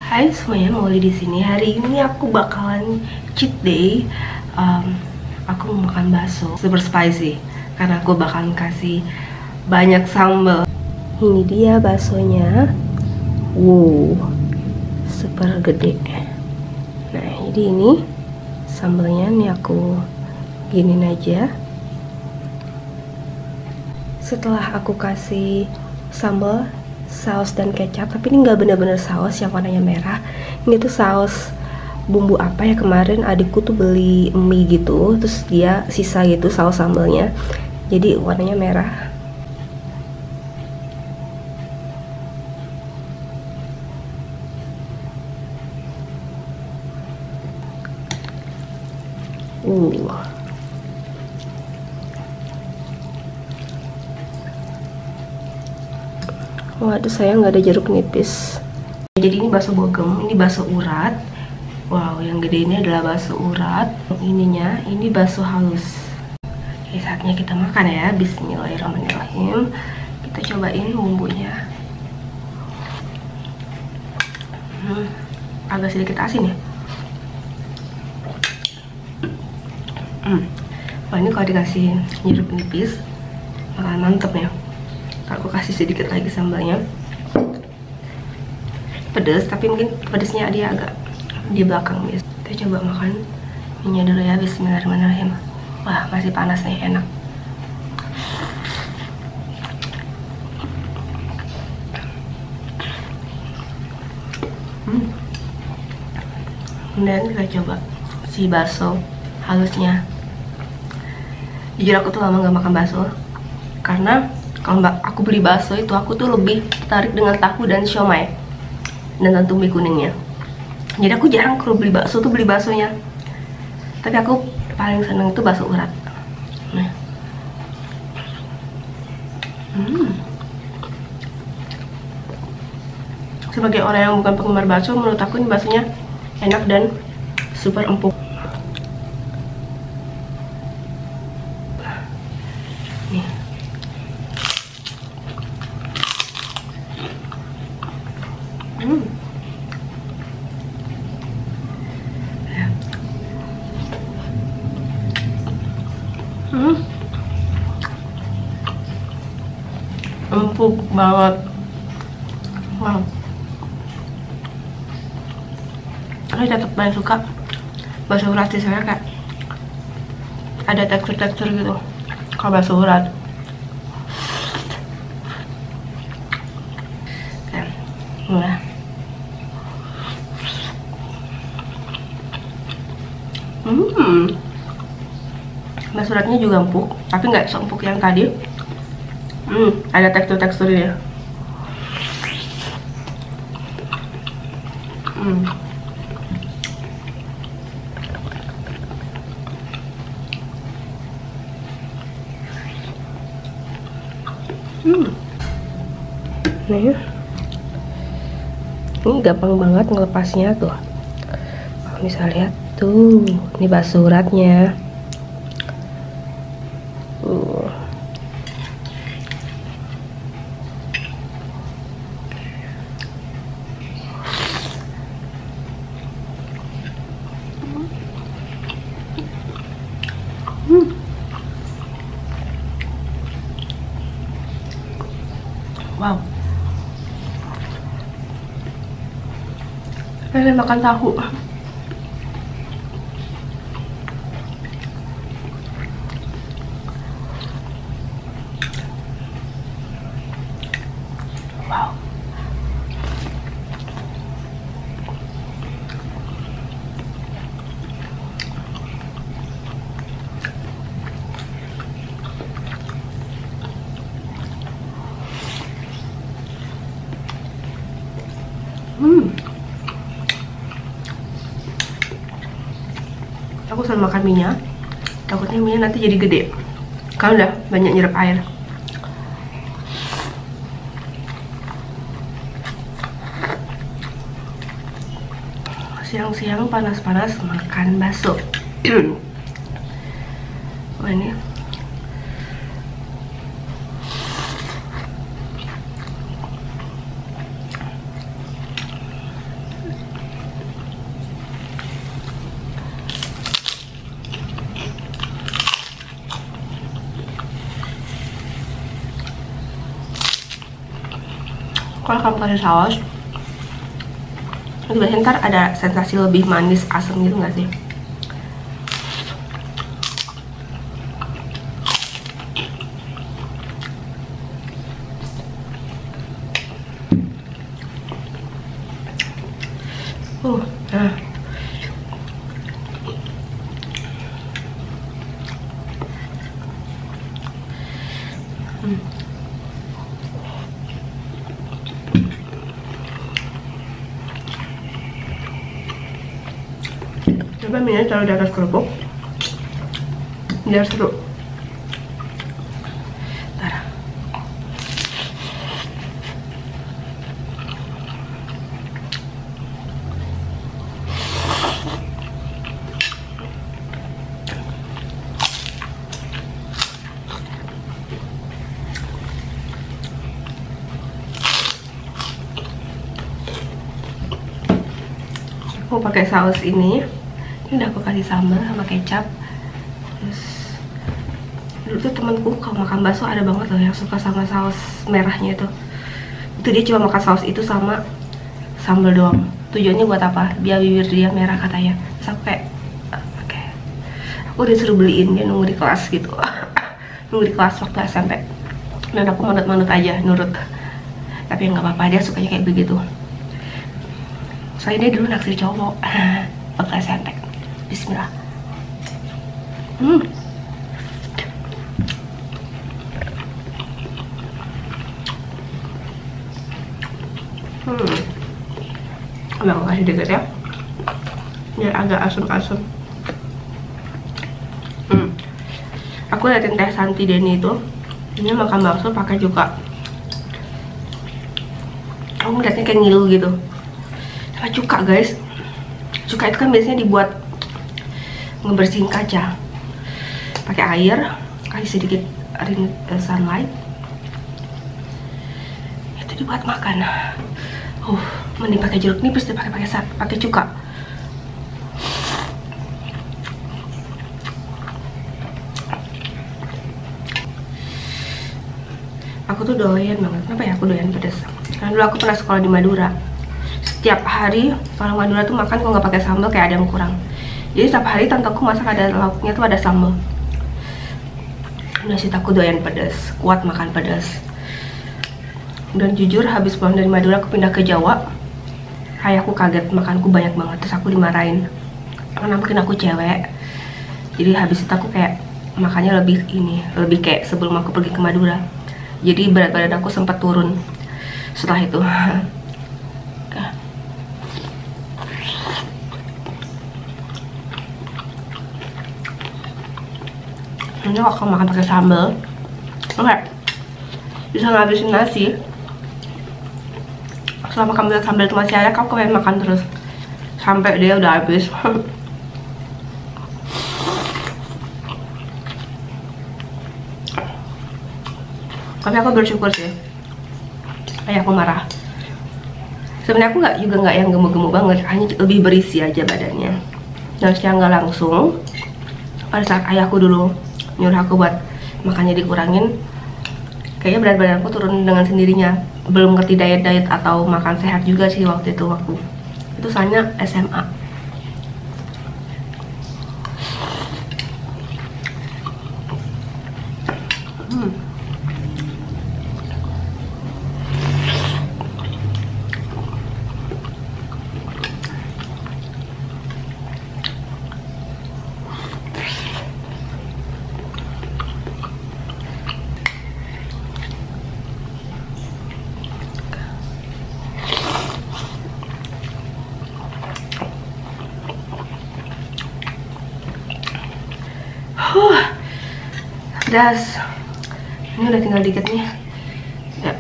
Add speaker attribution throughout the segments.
Speaker 1: Hai semuanya, Mauli di sini. Hari ini aku bakalan cheat day. Aku mau makan bakso super spicy karena aku bakalan kasih banyak sambal. Ini dia baksonya. Wow, super gede. Nah, jadi ini sambalnya nih aku giniin aja. Setelah aku kasih sambal, saus dan kecap, tapi ini nggak bener-bener saus yang warnanya merah. Ini tuh saus bumbu apa ya, kemarin adikku tuh beli mie gitu, terus dia sisa gitu saus sambalnya, jadi warnanya merah. Waduh, sayang nggak ada jeruk nipis. Jadi ini bakso bogem, ini bakso urat. Wow, yang gede ini adalah bakso urat. Ininya, ini bakso halus. Oke, saatnya kita makan ya. Bismillahirrahmanirrahim. Kita cobain bumbunya. Agak sedikit asin ya. Wah, ini kalau dikasih jeruk nipis bakalan mantep ya. Aku kasih sedikit lagi sambalnya. Pedas, tapi mungkin pedasnya dia agak di belakang. Kita coba makan minyak dulu ya. Bismillahirrahmanirrahim. Wah, masih panas nih, enak. Dan kita coba si bakso halusnya. Jujur aku tuh lama gak makan bakso, karena kalau aku beli bakso itu aku tuh lebih tertarik dengan tahu dan siomay dan tentu mie kuningnya. Jadi aku jarang kalau beli bakso tuh beli baksonya. Tapi aku paling seneng itu bakso urat. Nah. Sebagai orang yang bukan penggemar bakso, menurut aku ini baksonya enak dan super empuk. Nih. Empuk banget. Wow. Aku tetap paling suka bakso urat sih, soalnya kayak ada tekstur-tekstur gitu kalau bakso urat. Nah. Bakso uratnya juga empuk, tapi nggak seempuk yang tadi. Ada tekstur-teksturnya. Nih, ini gampang banget ngelepasnya tuh. Kalau bisa lihat tuh, ini bakso uratnya. Wow. Pengen makan tahu. Wow. Aku selalu makan minyak, takutnya minyak nanti jadi gede kalau udah banyak nyerap air. Siang-siang panas-panas makan bakso. Wah, ini Kalau kamu kasih saus, itu biasanya ntar ada sensasi lebih manis, asam gitu nggak sih? Nah. Coba minyak taruh di atas kerupuk biar seru. Bentar. Aku pakai saus ini udah aku kasih sambal sama kecap. Terus dulu tuh temanku kalau makan bakso ada banget loh yang suka sama saus merahnya itu dia cuma makan saus itu sama sambal doang. Tujuannya buat apa? Biar bibir dia merah katanya. Terus aku kayak oke. Aku disuruh beliin, dia nunggu di kelas gitu. Nunggu di kelas waktu SMP, dan aku manut-manut aja, nurut. Tapi nggak apa-apa, dia sukanya kayak begitu. Soalnya dia dulu naksir cowok waktu SMP. Bismillah. Aku kasih dikit ya, biar agak asam-asam. Aku liatin Teh Santi Denny itu, ini makan bakso pakai cuka. Aku ngeliatnya kayak ngilu gitu. Sama cuka guys. Cuka itu kan biasanya dibuat ngebersihin kaca. Pakai air, kasih sedikit sunlight. Itu dibuat makan. Mending pakai jeruk nipis deh pakai cuka. Aku tuh doyan banget. Kenapa ya aku doyan pedas? Karena dulu aku pernah sekolah di Madura. Setiap hari orang Madura tuh makan kalau nggak pakai sambal kayak ada yang kurang. Jadi setiap hari tanteku masak ada lauknya tuh ada sambal. Udah sih aku doyan pedas, kuat makan pedas. Dan jujur habis pulang dari Madura aku pindah ke Jawa. Ayahku kaget makanku banyak banget, terus aku dimarahin karena mungkin aku cewek. Jadi habis itu aku kayak makannya lebih kayak sebelum aku pergi ke Madura. Jadi berat badan aku sempat turun setelah itu. Ini kalau makan pakai sambal, oke, bisa ngabisin nasi. Selama kamu lihat sambal itu masih ada, kamu pengen makan terus sampai dia udah habis. Tapi aku bersyukur sih, ayahku marah. Sebenarnya aku nggak yang gemuk-gemuk banget, hanya lebih berisi aja badannya. Dan secara nggak langsung, pada saat ayahku dulu nyuruh aku buat makannya dikurangin, kayaknya berat badanku turun dengan sendirinya. Belum ngerti diet atau makan sehat juga sih waktu itu itu soalnya SMA. Pedas. Ini udah tinggal dikit nih ya.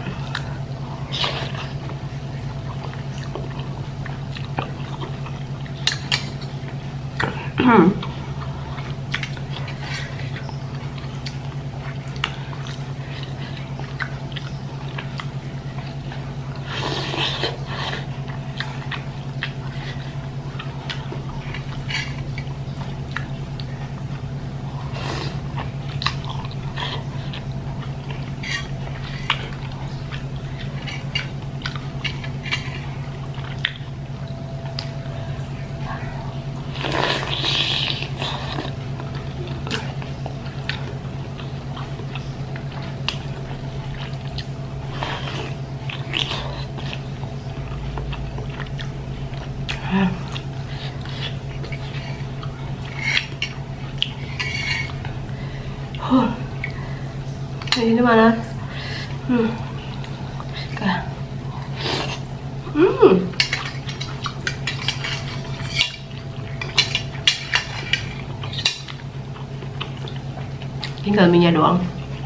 Speaker 1: Ini mana? Tinggal minyak doang.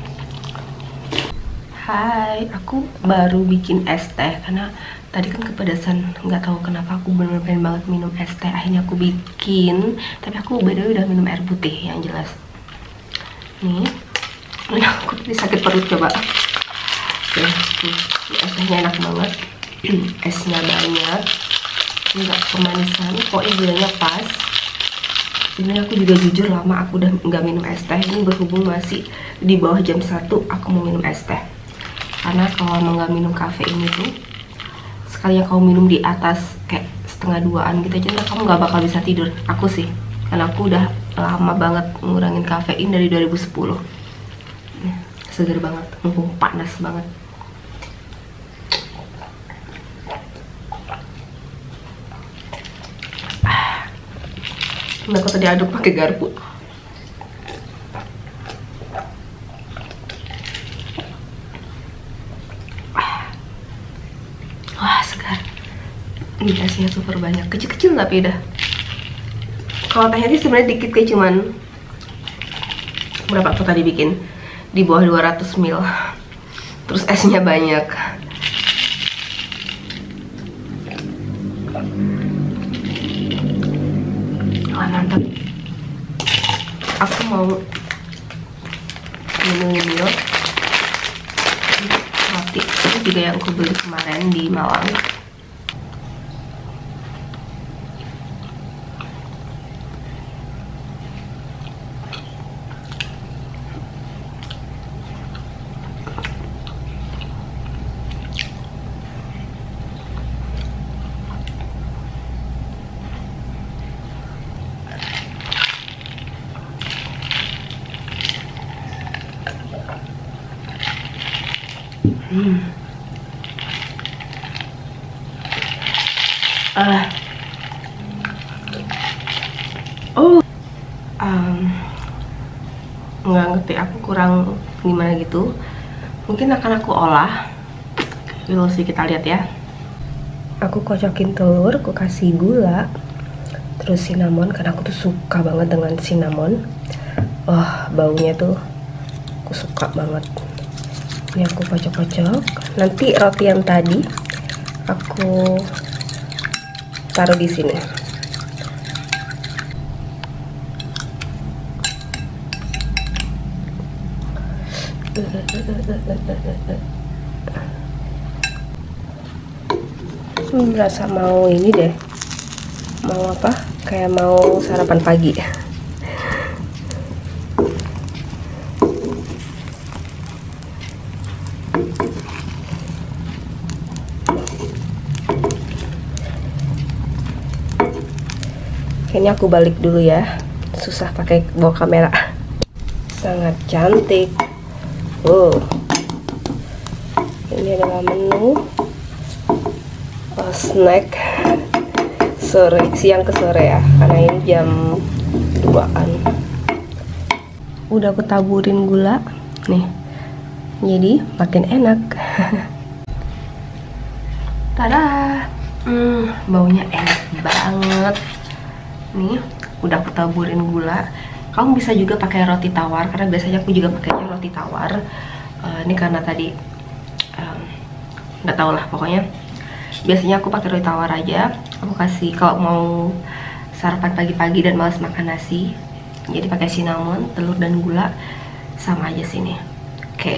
Speaker 1: Hai, aku baru bikin es teh karena tadi kan kepedasan, nggak tahu kenapa aku bener-bener pengen banget minum es teh. Akhirnya aku bikin, tapi aku by the way udah minum air putih yang jelas. Nih, ini aku tadi sakit perut coba. Oke, es tehnya enak banget, esnya banyak, nggak kemanisan, pokoknya gulanya pas. Ini aku juga jujur lama aku udah nggak minum es teh. Ini berhubung masih di bawah jam 1 aku mau minum es teh. Karena kalau emang nggak minum kafein itu, sekali yang kamu minum di atas kayak setengah 2an gitu aja, kamu nggak bakal bisa tidur. Aku sih, karena aku udah lama banget ngurangin kafein dari 2010. Seger banget, mumpung panas banget. Aku tadi aduk pakai garpu. Wah, segar. Ini esnya super banyak, kecil-kecil tapi dah. Kalau tehnya sih sebenarnya dikit, kayak cuman berapa aku tadi bikin? Di bawah 200 ml. Terus esnya banyak. Wah, mantap. Aku mau minum roti. Ini juga yang aku beli kemarin di Malang. Nggak ngerti, aku kurang gimana gitu. Mungkin akan aku olah. We'll see, kita lihat ya. Aku kocokin telur, aku kasih gula, terus cinnamon karena aku tuh suka banget dengan cinnamon. Baunya tuh aku suka banget. Ini aku kocok-kocok. Nanti roti yang tadi aku taruh di sini. Merasa mau ini deh, mau apa, kayak mau sarapan pagi. Kayaknya aku balik dulu ya, susah pakai bawa kamera. Sangat cantik. Ini adalah menu snack sore, siang ke sore ya, karena ini jam 2an. Udah aku taburin gula nih, jadi makin enak. Tada, baunya enak banget. Nih, udah aku taburin gula. Kamu bisa juga pakai roti tawar, karena biasanya aku juga pakainya roti tawar. Ini karena tadi nggak tau lah, pokoknya biasanya aku pakai roti tawar aja. Aku kasih kalau mau sarapan pagi-pagi dan males makan nasi, jadi pakai cinnamon, telur dan gula sama aja sini. Oke.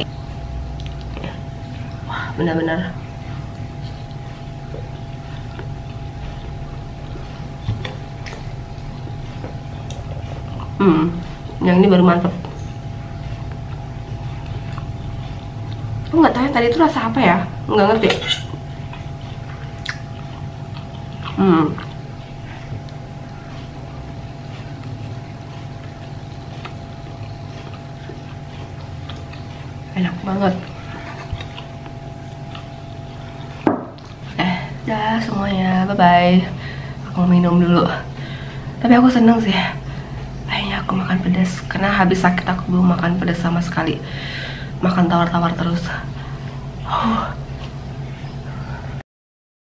Speaker 1: Wah, benar-benar yang ini baru mantep. Aku nggak tahu yang tadi itu rasa apa ya, nggak ngerti. Enak banget. Dah semuanya, bye bye. Aku mau minum dulu. Tapi aku seneng sih. Akhirnya aku makan pedas. Karena habis sakit aku belum makan pedas sama sekali. Makan tawar-tawar terus.